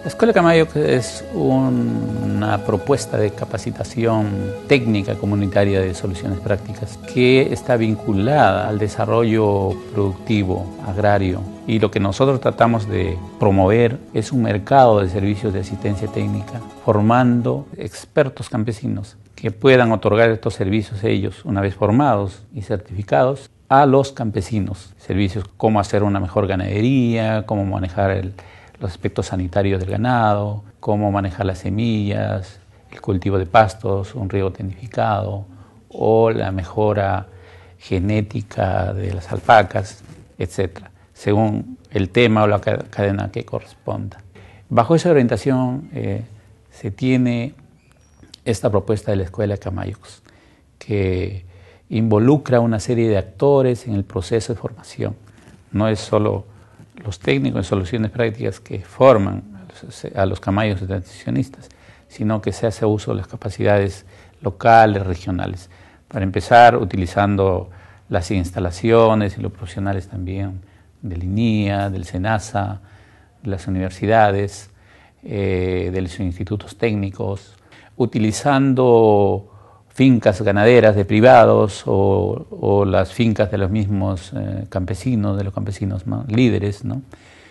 Escuela Camayo es una propuesta de capacitación técnica comunitaria de soluciones prácticas que está vinculada al desarrollo productivo, agrario, y lo que nosotros tratamos de promover es un mercado de servicios de asistencia técnica, formando expertos campesinos que puedan otorgar estos servicios ellos, una vez formados y certificados, a los campesinos. Servicios como hacer una mejor ganadería, cómo manejar los aspectos sanitarios del ganado, cómo manejar las semillas, el cultivo de pastos, un riego tecnificado o la mejora genética de las alpacas, etc., según el tema o la cadena que corresponda. Bajo esa orientación se tiene esta propuesta de la Escuela Camayux, que involucra una serie de actores en el proceso de formación. No es solo los técnicos de soluciones prácticas que forman a los camayos transicionistas, sino que se hace uso de las capacidades locales, regionales. Para empezar, utilizando las instalaciones y los profesionales también del INIA, del SENASA, de las universidades, de los institutos técnicos, utilizando fincas ganaderas de privados o las fincas de los mismos campesinos, de los campesinos más líderes, ¿no?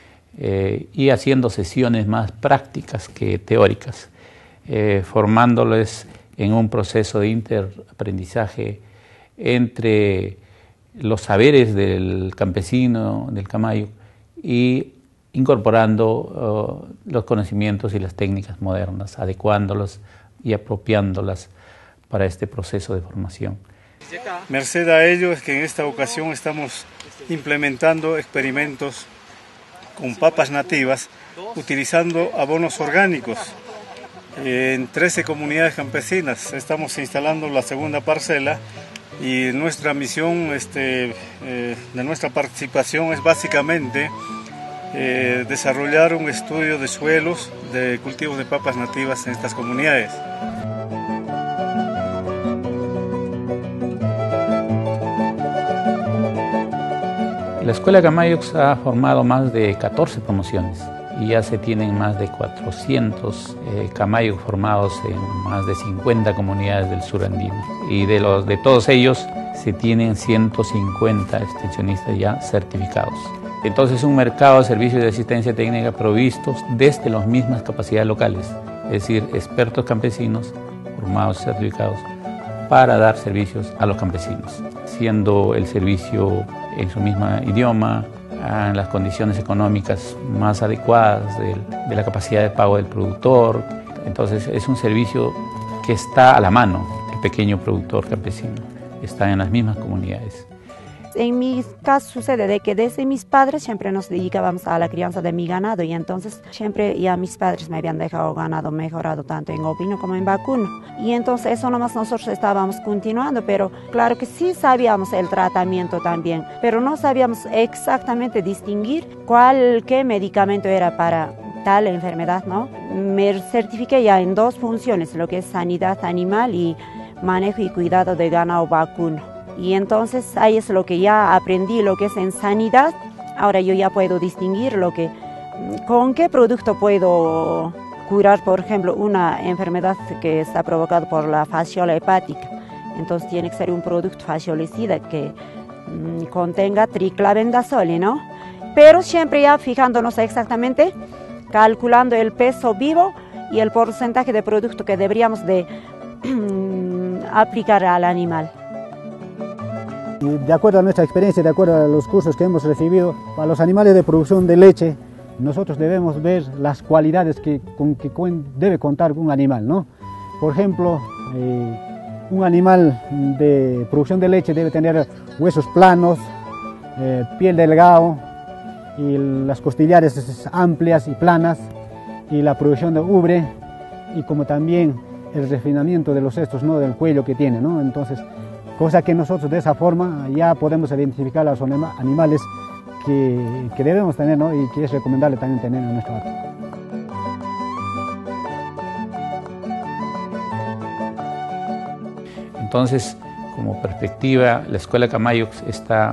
Y haciendo sesiones más prácticas que teóricas, formándoles en un proceso de interaprendizaje entre los saberes del campesino, del camayo, y incorporando los conocimientos y las técnicas modernas, adecuándolos y apropiándolas para este proceso de formación. Merced a ello es que en esta ocasión estamos implementando experimentos con papas nativas utilizando abonos orgánicos en 13 comunidades campesinas. Estamos instalando la segunda parcela y nuestra misión de nuestra participación es básicamente desarrollar un estudio de suelos de cultivos de papas nativas en estas comunidades. La Escuela Camayux ha formado más de 14 promociones y ya se tienen más de 400 camayux formados en más de 50 comunidades del sur andino. Y de todos ellos se tienen 150 extensionistas ya certificados. Entonces, un mercado de servicios de asistencia técnica provistos desde las mismas capacidades locales, es decir, expertos campesinos formados y certificados para dar servicios a los campesinos, siendo el servicio en su mismo idioma, en las condiciones económicas más adecuadas de la capacidad de pago del productor. Entonces es un servicio que está a la mano del pequeño productor campesino, está en las mismas comunidades. En mi caso sucede de que desde mis padres siempre nos dedicábamos a la crianza de mi ganado y entonces siempre ya mis padres me habían dejado ganado mejorado tanto en ovino como en vacuno. Y entonces eso nomás nosotros estábamos continuando, pero claro que sí sabíamos el tratamiento también, pero no sabíamos exactamente distinguir qué medicamento era para tal enfermedad, ¿no? Me certifiqué ya en 2 funciones, lo que es sanidad animal y manejo y cuidado de ganado vacuno. Y entonces ahí es lo que ya aprendí, lo que es en sanidad. Ahora yo ya puedo distinguir con qué producto puedo curar, por ejemplo, una enfermedad que está provocada por la fasciola hepática. Entonces tiene que ser un producto fasciolicida que contenga triclavendazole, ¿no? Pero siempre ya fijándonos exactamente, calculando el peso vivo y el porcentaje de producto que deberíamos de aplicar al animal. De acuerdo a nuestra experiencia, de acuerdo a los cursos que hemos recibido, para los animales de producción de leche, nosotros debemos ver las cualidades con que debe contar un animal, ¿no? Por ejemplo, un animal de producción de leche debe tener huesos planos, piel delgado, y las costillares amplias y planas, y la producción de ubre, y como también el refinamiento de los cestos, ¿no? Del cuello que tiene, ¿no? Entonces, cosa que nosotros de esa forma ya podemos identificar a los animales que debemos tener, ¿no? Y que es recomendable también tener en nuestro hato. Entonces, como perspectiva, la Escuela Camayux está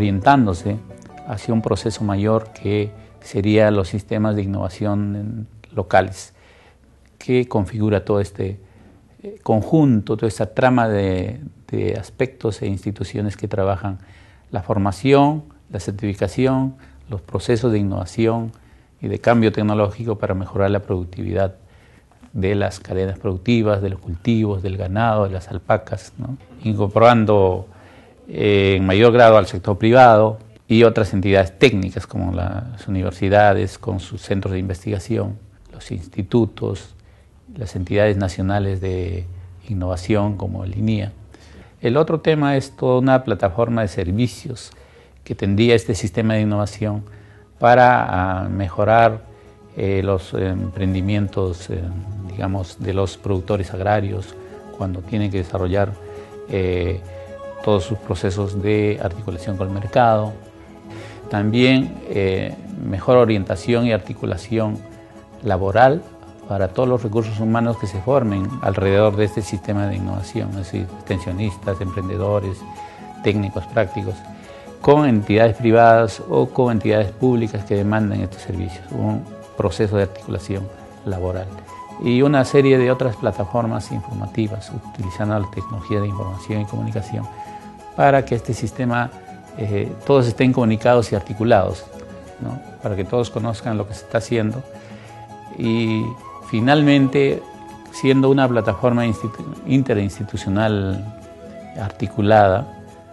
orientándose hacia un proceso mayor que sería los sistemas de innovación en locales, que configura todo este conjunto, toda esta trama de aspectos e instituciones que trabajan la formación, la certificación, los procesos de innovación y de cambio tecnológico para mejorar la productividad de las cadenas productivas, de los cultivos, del ganado, de las alpacas, ¿no? Incorporando en mayor grado al sector privado y otras entidades técnicas como las universidades con sus centros de investigación, los institutos, las entidades nacionales de innovación como el INIA. El otro tema es toda una plataforma de servicios que tendría este sistema de innovación para mejorar los emprendimientos, digamos, de los productores agrarios cuando tienen que desarrollar todos sus procesos de articulación con el mercado. También mejor orientación y articulación laboral para todos los recursos humanos que se formen alrededor de este sistema de innovación, es decir, extensionistas, emprendedores, técnicos prácticos, con entidades privadas o con entidades públicas que demanden estos servicios, un proceso de articulación laboral. Y una serie de otras plataformas informativas, utilizando la tecnología de información y comunicación, para que este sistema, todos estén comunicados y articulados, ¿no? Para que todos conozcan lo que se está haciendo. Y finalmente, siendo una plataforma interinstitucional articulada,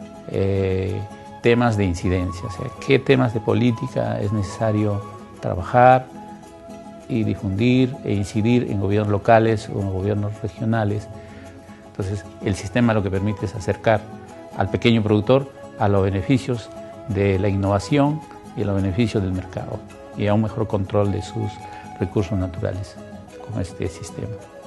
temas de incidencia, o sea, qué temas de política es necesario trabajar y difundir e incidir en gobiernos locales o en gobiernos regionales. Entonces, el sistema lo que permite es acercar al pequeño productor a los beneficios de la innovación y a los beneficios del mercado y a un mejor control de sus recursos naturales con este sistema.